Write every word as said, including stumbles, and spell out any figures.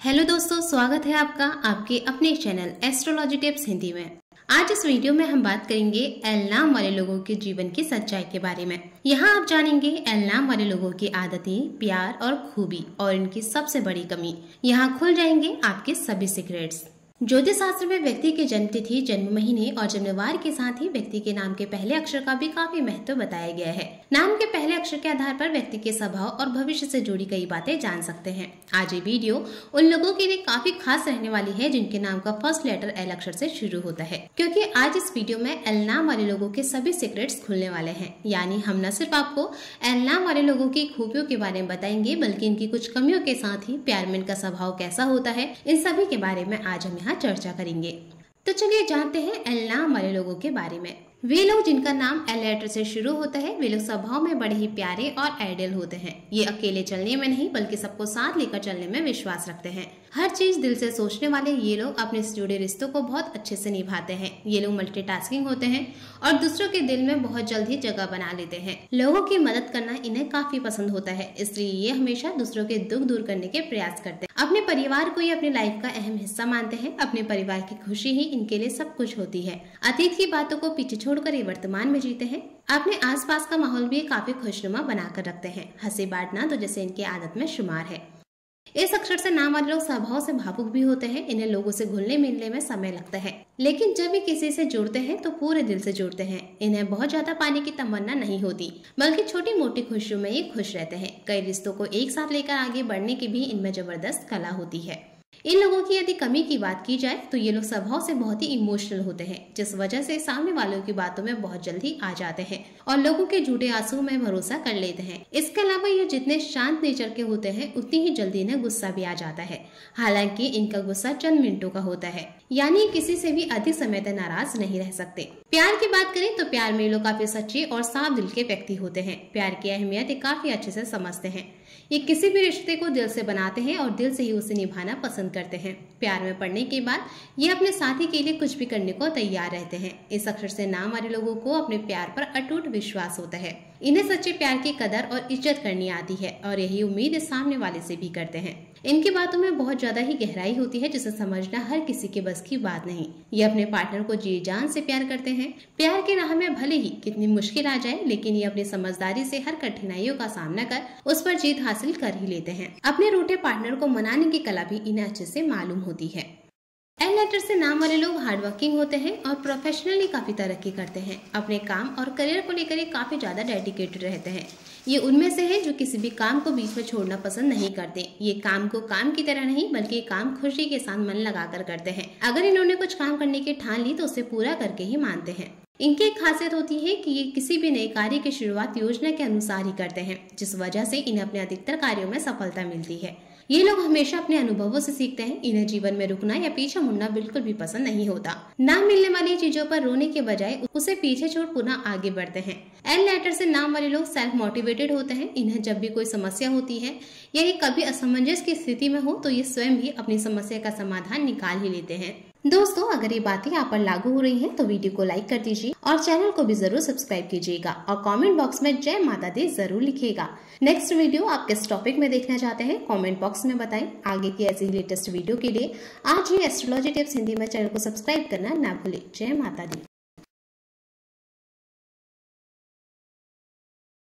Hello दोस्तों, स्वागत है आपका आपके अपने चैनल एस्ट्रोलॉजी टिप्स हिंदी में। आज इस वीडियो में हम बात करेंगे एल नाम वाले लोगों के जीवन की सच्चाई के बारे में। यहाँ आप जानेंगे एल नाम वाले लोगों की आदतें, प्यार और खूबी और इनकी सबसे बड़ी कमी। यहाँ खुल जाएंगे आपके सभी सीक्रेट्स। ज्योतिष शास्त्र में व्यक्ति की जन्म तिथि, जन्म महीने और जन्मवार के साथ ही व्यक्ति के नाम के पहले अक्षर का भी काफी महत्व बताया गया है। नाम के पहले अक्षर के आधार पर व्यक्ति के स्वभाव और भविष्य से जुड़ी कई बातें जान सकते हैं। आज ये वीडियो उन लोगों के लिए काफी खास रहने वाली है जिनके नाम का फर्स्ट लेटर एल अक्षर से शुरू होता है, क्योंकि आज इस वीडियो में एल नाम वाले लोगों के सभी सीक्रेट्स खुलने वाले हैं। यानी हम न सिर्फ आपको एल नाम वाले लोगों की खूबियों के बारे में बताएंगे, बल्कि इनकी कुछ कमियों के साथ ही प्यार में इनका स्वभाव कैसा होता है, इन सभी के बारे में आज हम यहाँ चर्चा करेंगे। तो चलिए जानते हैं एल नाम वाले लोगों के बारे में। वे लोग जिनका नाम एल लेटर से शुरू होता है, वे लोग स्वभाव में बड़े ही प्यारे और आइडियल होते हैं। ये अकेले चलने में नहीं बल्कि सबको साथ लेकर चलने में विश्वास रखते हैं। हर चीज दिल से सोचने वाले ये लोग अपने से जुड़े रिश्तों को बहुत अच्छे से निभाते हैं। ये लोग मल्टीटास्किंग होते हैं और दूसरों के दिल में बहुत जल्द ही जगह बना लेते हैं। लोगों की मदद करना इन्हें काफी पसंद होता है, इसलिए ये हमेशा दूसरों के दुख दूर करने के प्रयास करते हैं। अपने परिवार को ये अपनी लाइफ का अहम हिस्सा मानते हैं। अपने परिवार की खुशी ही इनके लिए सब कुछ होती है। अतीत की बातों को पीछे छोड़कर ये वर्तमान में जीते हैं। अपने आसपास का माहौल भी काफी खुशनुमा बनाकर रखते हैं। हंसी बांटना तो जैसे इनकी आदत में शुमार है। इस अक्षर से नाम वाले लोग स्वभाव से भावुक भी होते हैं। इन्हें लोगों से घुलने मिलने में समय लगता है, लेकिन जब भी किसी से जुड़ते हैं तो पूरे दिल से जुड़ते हैं। इन्हें बहुत ज्यादा पाने की तमन्ना नहीं होती, बल्कि छोटी मोटी खुशियों में ये खुश रहते हैं। कई रिश्तों को एक साथ लेकर आगे बढ़ने की भी इनमें जबरदस्त कला होती है। इन लोगों की यदि कमी की बात की जाए तो ये लोग स्वभाव से बहुत ही इमोशनल होते हैं, जिस वजह से सामने वालों की बातों में बहुत जल्दी आ जाते हैं और लोगों के झूठे आंसू में भरोसा कर लेते हैं। इसके अलावा ये जितने शांत नेचर के होते हैं, उतनी ही जल्दी इन्हें गुस्सा भी आ जाता है। हालांकि इनका गुस्सा चंद मिनटों का होता है, यानी किसी से भी अधिक समय तक नाराज नहीं रह सकते। प्यार की बात करें तो प्यार में ये लोग काफी सच्चे और साफ दिल के व्यक्ति होते हैं। प्यार की अहमियत ये काफी अच्छे से समझते हैं। ये किसी भी रिश्ते को दिल से बनाते हैं और दिल से ही उसे निभाना पसंद करते हैं। प्यार में पड़ने के बाद ये अपने साथी के लिए कुछ भी करने को तैयार रहते हैं। इस अक्षर से नाम वाले लोगों को अपने प्यार पर अटूट विश्वास होता है। इन्हें सच्चे प्यार की कदर और इज्जत करनी आती है और यही उम्मीद सामने वाले से भी करते हैं। इनकी बातों में बहुत ज्यादा ही गहराई होती है, जिसे समझना हर किसी के बस की बात नहीं। ये अपने पार्टनर को जी जान से प्यार करते हैं। प्यार की राह में भले ही कितनी मुश्किल आ जाए, लेकिन ये अपनी समझदारी से हर कठिनाइयों का सामना कर उस पर जीत हासिल कर ही लेते हैं। अपने रूठे पार्टनर को मनाने की कला भी इन्हें अच्छे से मालूम होती है। एल लेटर से नाम वाले लोग हार्ड वर्किंग होते हैं और प्रोफेशनली काफी तरक्की करते हैं। अपने काम और करियर को लेकर ये काफी ज्यादा डेडिकेटेड रहते हैं। ये उनमें से है जो किसी भी काम को बीच में छोड़ना पसंद नहीं करते। ये काम को काम की तरह नहीं, बल्कि काम खुशी के साथ मन लगाकर करते हैं। अगर इन्होंने कुछ काम करने की ठान ली तो उसे पूरा करके ही मानते हैं। इनकी एक खासियत होती है कि ये किसी भी नए कार्य की शुरुआत योजना के अनुसार ही करते हैं, जिस वजह से इन्हें अपने अधिकतर कार्यों में सफलता मिलती है। ये लोग हमेशा अपने अनुभवों से सीखते हैं। इन्हें जीवन में रुकना या पीछे मुड़ना बिल्कुल भी पसंद नहीं होता। ना मिलने वाली चीजों पर रोने के बजाय उसे पीछे छोड़ पुनः आगे बढ़ते हैं। एल लेटर से नाम वाले लोग सेल्फ मोटिवेटेड होते हैं। इन्हें जब भी कोई समस्या होती है या ये कभी असमंजस की स्थिति में हो तो ये स्वयं भी अपनी समस्या का समाधान निकाल ही लेते हैं। दोस्तों, अगर ये बातें आप पर लागू हो रही हैं तो वीडियो को लाइक कर दीजिए और चैनल को भी जरूर सब्सक्राइब कीजिएगा और कमेंट बॉक्स में जय माता दी जरूर लिखिएगा। नेक्स्ट वीडियो आप किस टॉपिक में देखना चाहते हैं कमेंट बॉक्स में बताएं। आगे की ऐसी लेटेस्ट वीडियो के लिए आज ही एस्ट्रोलॉजी टिप्स हिंदी में चैनल को सब्सक्राइब करना ना भूलें। जय माता दी।